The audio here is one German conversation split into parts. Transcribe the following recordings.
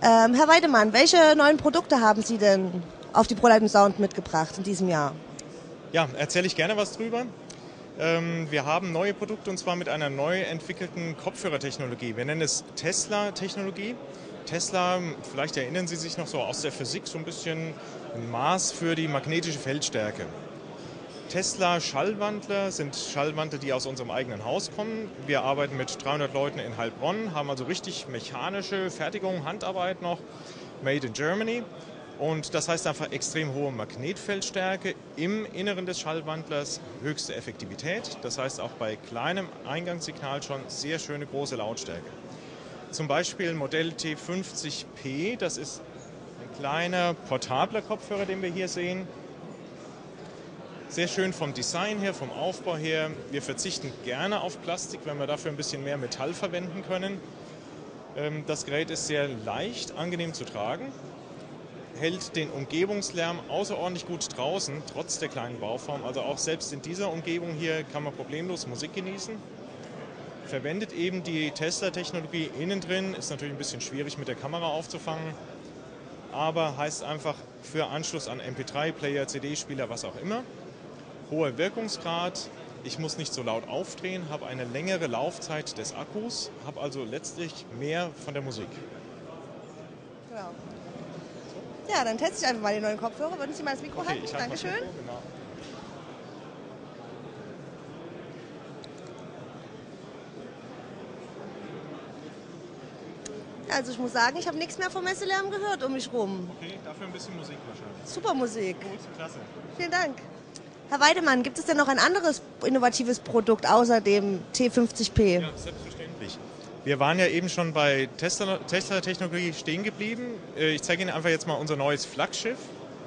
Herr Weidemann, welche neuen Produkte haben Sie denn auf die ProLight Sound mitgebracht in diesem Jahr? Ja, erzähle ich gerne was drüber. Wir haben neue Produkte und zwar mit einer neu entwickelten Kopfhörertechnologie. Wir nennen es Tesla-Technologie. Tesla, vielleicht erinnern Sie sich noch so aus der Physik, so ein bisschen ein Maß für die magnetische Feldstärke. Tesla Schallwandler sind Schallwandler, die aus unserem eigenen Haus kommen. Wir arbeiten mit 300 Leuten in Heilbronn, haben also richtig mechanische Fertigung, Handarbeit noch, made in Germany. Und das heißt einfach extrem hohe Magnetfeldstärke im Inneren des Schallwandlers, höchste Effektivität. Das heißt auch bei kleinem Eingangssignal schon sehr schöne große Lautstärke. Zum Beispiel Modell T50P, das ist ein kleiner portabler Kopfhörer, den wir hier sehen. Sehr schön vom Design her, vom Aufbau her. Wir verzichten gerne auf Plastik, wenn wir dafür ein bisschen mehr Metall verwenden können. Das Gerät ist sehr leicht, angenehm zu tragen, hält den Umgebungslärm außerordentlich gut draußen, trotz der kleinen Bauform. Also auch selbst in dieser Umgebung hier kann man problemlos Musik genießen. Verwendet eben die Tesla-Technologie innen drin, ist natürlich ein bisschen schwierig mit der Kamera aufzufangen, aber heißt einfach für Anschluss an MP3-Player, CD-Spieler, was auch immer. Hoher Wirkungsgrad, ich muss nicht so laut aufdrehen, habe eine längere Laufzeit des Akkus, habe also letztlich mehr von der Musik. Genau. Ja, dann teste ich einfach mal die neuen Kopfhörer. Würden Sie mal das Mikro Okay, halten? ich halte Dankeschön. das Mikro, genau. Also ich muss sagen, ich habe nichts mehr vom Messelärm gehört um mich rum. Okay, dafür ein bisschen Musik wahrscheinlich. Super Musik. Gut, klasse. Vielen Dank. Herr Weidemann, gibt es denn noch ein anderes innovatives Produkt außer dem T50P? Ja, selbstverständlich. Wir waren ja eben schon bei Tesla-Technologie stehen geblieben. Ich zeige Ihnen einfach jetzt mal unser neues Flaggschiff.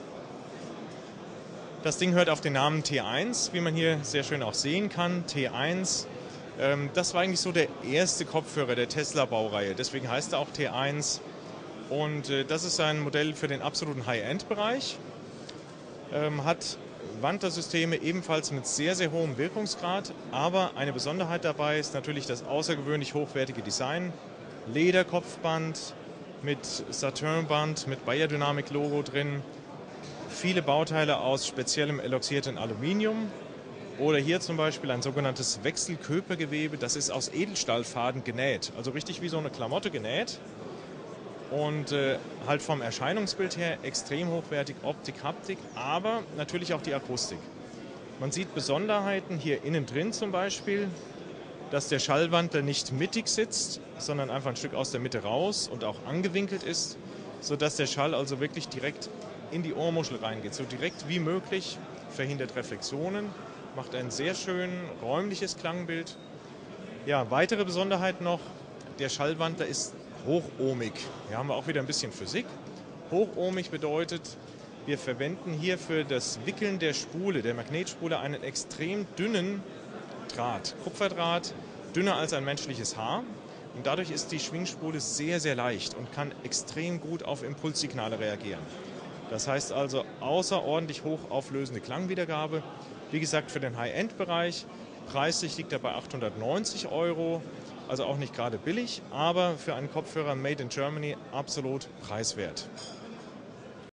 Das Ding hört auf den Namen T1, wie man hier sehr schön auch sehen kann. T1, das war eigentlich so der erste Kopfhörer der Tesla-Baureihe. Deswegen heißt er auch T1. Und das ist ein Modell für den absoluten High-End-Bereich. Hat Wandlersysteme ebenfalls mit sehr, sehr hohem Wirkungsgrad, aber eine Besonderheit dabei ist natürlich das außergewöhnlich hochwertige Design. Lederkopfband mit Saturn-Band, mit Beyerdynamic-Logo drin, viele Bauteile aus speziellem eloxierten Aluminium oder hier zum Beispiel ein sogenanntes Wechselköpergewebe, das ist aus Edelstahlfaden genäht, also richtig wie so eine Klamotte genäht. Und halt vom Erscheinungsbild her extrem hochwertig, Optik, Haptik, aber natürlich auch die Akustik. Man sieht Besonderheiten hier innen drin zum Beispiel, dass der Schallwandler nicht mittig sitzt, sondern einfach ein Stück aus der Mitte raus und auch angewinkelt ist, sodass der Schall also wirklich direkt in die Ohrmuschel reingeht. So direkt wie möglich, verhindert Reflexionen, macht ein sehr schön räumliches Klangbild. Ja, weitere Besonderheit noch, der Schallwandler ist hochohmig. Hier haben wir auch wieder ein bisschen Physik. Hochohmig bedeutet, wir verwenden hier für das Wickeln der Spule, der Magnetspule, einen extrem dünnen Draht, Kupferdraht, dünner als ein menschliches Haar. Und dadurch ist die Schwingspule sehr, sehr leicht und kann extrem gut auf Impulssignale reagieren. Das heißt also außerordentlich hochauflösende Klangwiedergabe. Wie gesagt, für den High-End-Bereich. Preislich liegt er bei 890 €. Also auch nicht gerade billig, aber für einen Kopfhörer made in Germany absolut preiswert.